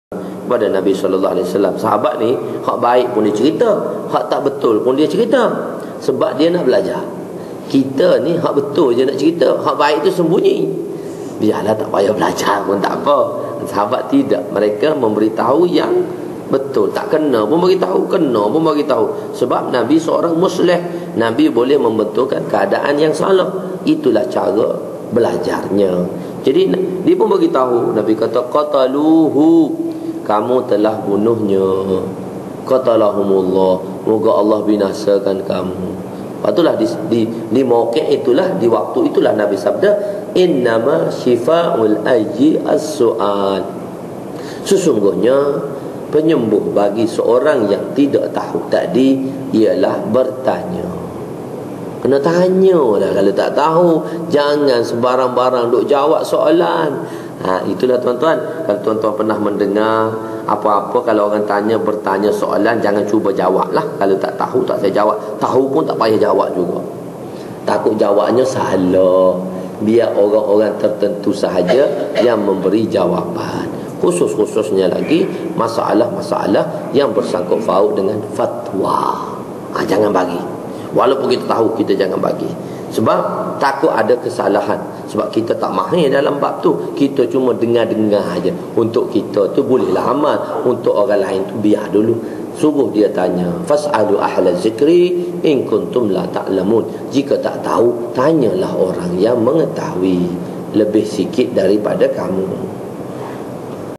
kepada Nabi SAW. Sahabat ni hak baik pun dia cerita, hak tak betul pun dia cerita, sebab dia nak belajar. Kita ni hak betul je nak cerita, hak baik tu sembunyi. Biarlah, tak payah belajar pun tak apa. Sahabat tidak, mereka memberitahu yang betul. Tak kena pun beritahu, kena pun beritahu. Sebab Nabi seorang muslih, Nabi boleh membentukkan keadaan yang salah. Itulah cara belajarnya. Jadi dia pun beritahu. Nabi kata qataluhu, kamu telah bunuhnya. Qatalahumullah, moga Allah binasakan kamu. Lepas di mauqi' itulah, di waktu itulah Nabi sabda, innama syifa'ul ayyi as-su'al. Sesungguhnya penyembuh bagi seorang yang tidak tahu tadi ialah bertanya. Kena tanya lah. Kalau tak tahu, jangan sembarang-barang duk jawab soalan. Itulah tuan-tuan. Kalau tuan-tuan pernah mendengar apa-apa, kalau orang bertanya soalan, jangan cuba jawab lah. Kalau tak tahu, tak saya jawab. Tahu pun tak payah jawab juga. Takut jawabnya salah. Biar orang-orang tertentu sahaja yang memberi jawaban. Khusus-khususnya lagi masalah-masalah yang bersangkut paut dengan fatwa. Jangan bagi. Walaupun kita tahu, kita jangan bagi. Sebab takut ada kesalahan. Sebab kita tak mahir dalam bab tu. Kita cuma dengar-dengar aja. Untuk kita tu bolehlah amal, untuk orang lain tu biar dulu. Suruh dia tanya, fas'alu ahla zikri in kuntum la ta'lamun. Jika tak tahu, tanyalah orang yang mengetahui lebih sikit daripada kamu.